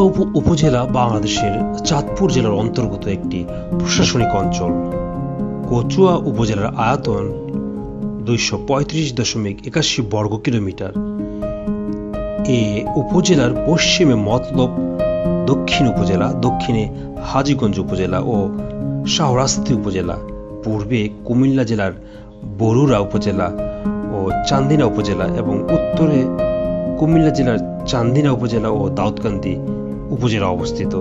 কচুয়া উপজেলা বাংলাদেশের চাঁদপুর জেলার অন্তর্গত একটি প্রশাসনিক অঞ্চল। কচুয়া উপজেলার আয়তন 235.81 বর্গ কিলোমিটার। এ উপজেলার পশ্চিমে মতলব দক্ষিণ উপজেলা, দক্ষিণে হাজীগঞ্জ উপজেলা ও শাহরাস্তি উপজেলা, পূর্বে কুমিল্লা জেলার বরুড়া উপজেলা ও চান্দিনা উপজেলা এবং উত্তরে কুমিল্লা জেলার চান্দিনা উপজেলা ও দাউদকান্দি উপজেলা অবস্থিত।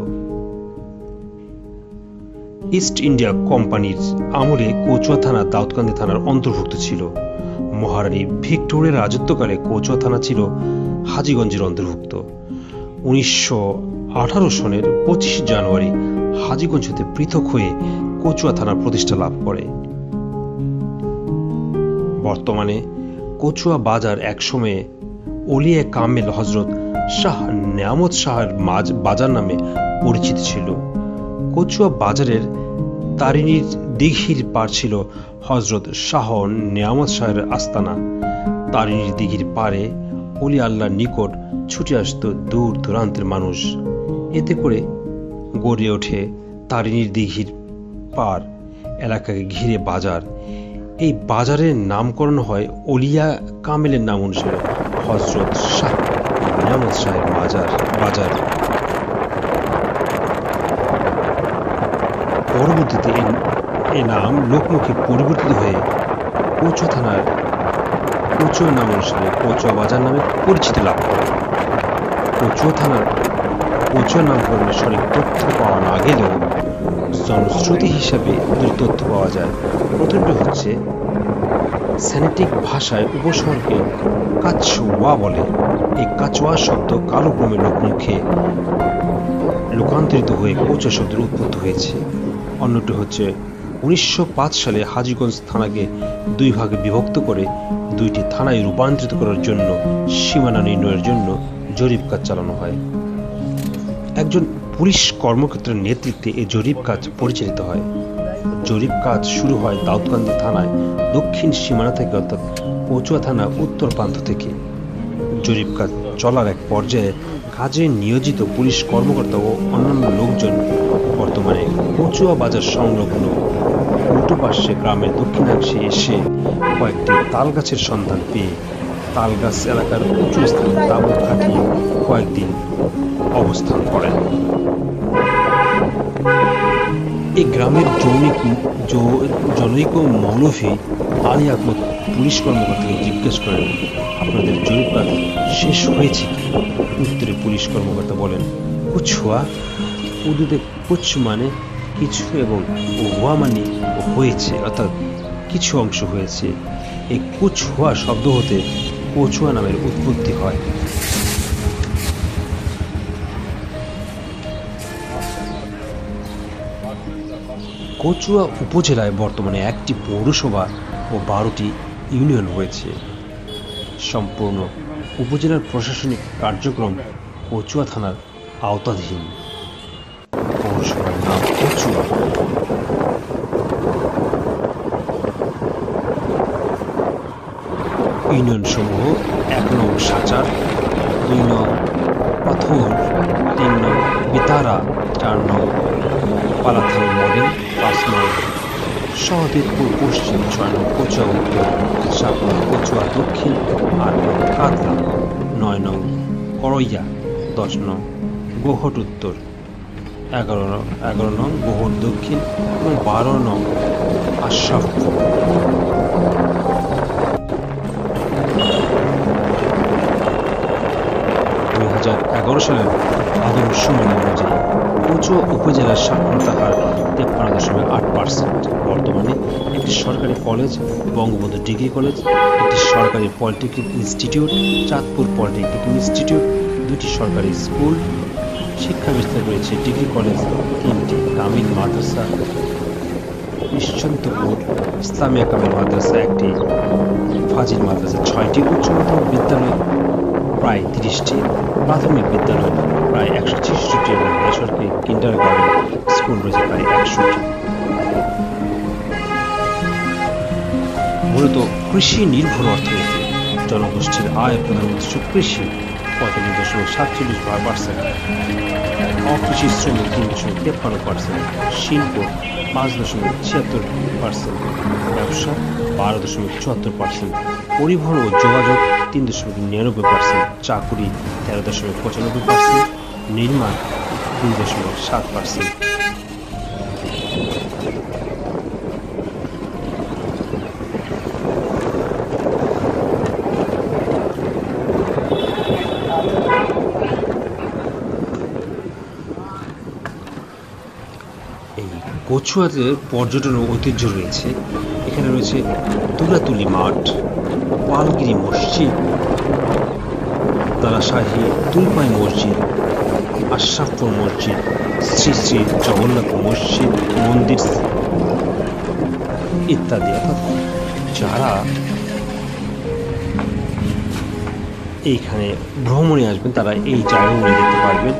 ইস্ট ইন্ডিয়া কোম্পানির আমলে কচুয়া থানা দাউদকান্দি থানার অন্তর্ভুক্ত ছিল। মহারানী ভিক্টোরিয়ার রাজত্বকালে কচুয়া থানা ছিল হাজীগঞ্জের অন্তর্ভুক্ত। 1918 সনের 25 জানুয়ারি হাজীগঞ্জ হতে পৃথক হয়ে কচুয়া থানার প্রতিষ্ঠা লাভ করে। বর্তমানে কচুয়া বাজার একসময়ে ওলিয়ে কামেল হজরত শাহ নেয়ামত শাহের বাজার নামে পরিচিত ছিল। কচুয়া বাজারের তারিণীর দিঘির পার ছিল হজরত শাহ নেয়ামত শাহের আস্তানা। তারিণীর দিঘির পারে অলি আল্লাহর নিকট ছুটে আসত দূর দূরান্তের মানুষ। এতে করে গড়ে ওঠে তারিণীর দিঘির পার এলাকাকে ঘিরে বাজার। এই বাজারের নামকরণ হয় অলিয়া কামেলের নাম অনুসারে, হজরত শাহ নেয়ামত শাহের বাজার। পরবর্তীতে এ নাম লোকমুখে পরিবর্তিত হয়ে কচুয়া থানার কচুয়া নাম অনুসারে কচুয়া বাজার নামে পরিচিতি লাভ করে। কচুয়া থানার কচুয়া নামকরণের সঠিক তথ্য পাওয়া না গেলেও জনশ্রুতি হিসাবে দুটি তথ্য পাওয়া যায়। প্রথমটি হচ্ছে সেনেটিক ভাষায় উপশহরকে কাচওয়া বলে। এই কাচওয়া শব্দ কালক্রমে লোকমুখে লোকান্তরিত হয়ে কচুয়া শব্দের উৎপত্তি হয়েছে। অন্যটি হচ্ছে 1905 সালে হাজীগঞ্জ থানাকে দুই ভাগে বিভক্ত করে দুইটি থানায় রূপান্তরিত করার জন্য সীমানা নির্ণয়ের জন্য জরিপ কাজ চালানো হয়। একজন পুলিশ কর্মকর্তার নেতৃত্বে এই জরিপ কাজ পরিচালিত হয়। জরিপ কাজ শুরু হয় দাউদকান্দি থানায় দক্ষিণ সীমানা থেকে, অর্থাৎ কচুয়া থানা উত্তর প্রান্ত থেকে। জরিপ কাজ চলার এক পর্যায়ে কাজে নিয়োজিত পুলিশ কর্মকর্তা ও অন্যান্য লোকজন বর্তমানে কচুয়া বাজার সংলগ্ন উল্টো পার্শ্বে গ্রামের দক্ষিণাংশে এসে কয়েকটি তাল গাছের সন্ধান পেয়ে তালগাছ এলাকার উঁচু স্থানে তাঁবু খাটিয়ে কয়েকদিন অবস্থান করেন। এই গ্রামের জনৈক মৌলভী আলী আহমদ পুলিশ কর্মকর্তাকে জিজ্ঞেস করেন, আপনাদের জরিপ কাজ শেষ হয়েছে কি? উত্তরে পুলিশ কর্মকর্তা বলেন, কুছুয়া। উর্দুতে কুছ মানে কিছু এবং হুয়া মানে হয়েছে, অর্থাৎ কিছু অংশ হয়েছে। এই কুছুয়া শব্দ হতে কচুয়া নামের উৎপত্তি হয়। কচুয়া উপজেলায় বর্তমানে একটি পৌরসভা ও 12টি ইউনিয়ন রয়েছে। সম্পূর্ণ উপজেলার প্রশাসনিক কার্যক্রম কচুয়া থানার আওতাধীন। পৌরসভার নাম কচুয়া। ইউনিয়ন সমূহ 1 নং সাচার, 2 নং পাথর, 3 নং বিতারা, 4 নং পালাথাল মডেল, 5 নং সহদেবপুর পশ্চিম, 6 নং কচুয়া উত্তর, 7 নং কচুয়া দক্ষিণ, 8 নং কাদলা, 9 নং করইয়া, 10 নং গোহট উত্তর, 11 নং গোহট দক্ষিণ এবং 12 নং আশরাফপুর। 2011 সালের আদমশুমারি অনুযায়ী কচুয়া উপজেলার সাক্ষরতার হার 53.8%। বর্তমানে একটি সরকারি কলেজ, বঙ্গবন্ধু ডিগ্রি কলেজ, একটি সরকারি polytechnic institute, Chandpur polytechnic institute, 2টি সরকারি স্কুল, শিক্ষা বিস্তার রয়েছে ডিগ্রি কলেজ, 3টি কামিল মাদ্রাসা, নিশ্চন্তপুর ইসলামিয়া কামিল মাদ্রাসা, 1টি ফাজিল মাদ্রাসা, 6টি উচ্চ মাধ্যমিক বিদ্যালয়, প্রায় 30টি প্রাথমিক বিদ্যালয়, প্রায় 166টি এবং বেসরকারি কিন্ডারগার্টেন স্কুল রয়েছে প্রায় 100টি। মূলত কৃষি নির্ভর অর্থনীতি। জনগোষ্ঠীর আয় প্রধান উৎস কৃষি, 95% 5.47%, অকৃষি শ্রমিক 3.53%, শিল্প 5.76%, ব্যবসা 12.74%, পরিবহন ও যোগাযোগ 3.99%, চাকুরি 13.95%, নির্মাণ 2.7%। কচুয়াতে পর্যটন ঐতিহ্য রয়েছে। এখানে রয়েছে তুলাতুলি মাঠ, পালগিরি মসজিদ, তালাশাহী তুলপাই মসজিদ, আশরাফপুর মসজিদ, শ্রী শ্রী জগন্নাথ মসজিদ মন্দির ইত্যাদি। অর্থাৎ যারা এইখানে ভ্রমণে আসবেন তারা এই জায়গাগুলি দেখতে পারবেন।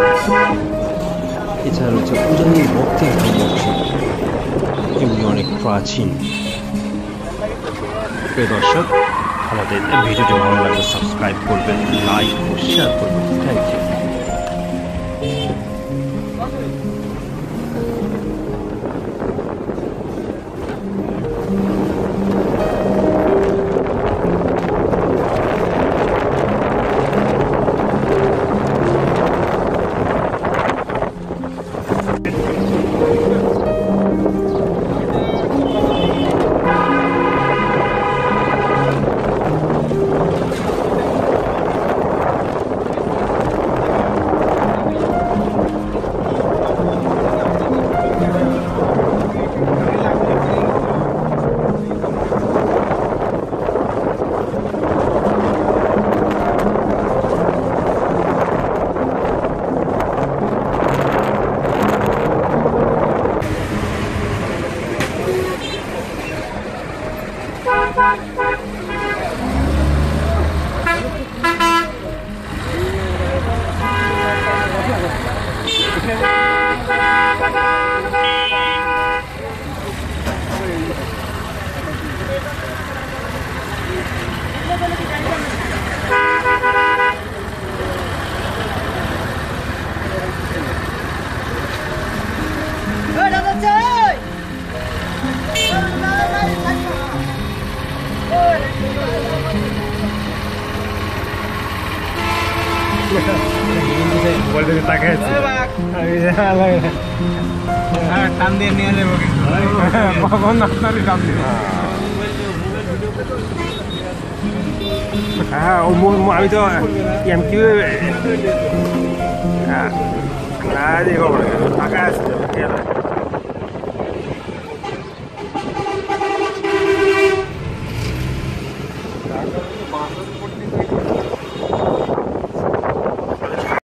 এছাড়া রয়েছে উজানি বক্তিয়ারপুর মসজিদ, এগুলি অনেক প্রাচীন। প্রিয় দর্শক, আমাদের ভিডিওটি ভালো লাগলে সাবস্ক্রাইব করবেন, লাইক ও শেয়ার করবেন। Thank you. টান দিয়ে নিয়ে যাবো কখন আপনারই টান দিয়ে। হ্যাঁ আমি তো এমকি টাকা আছে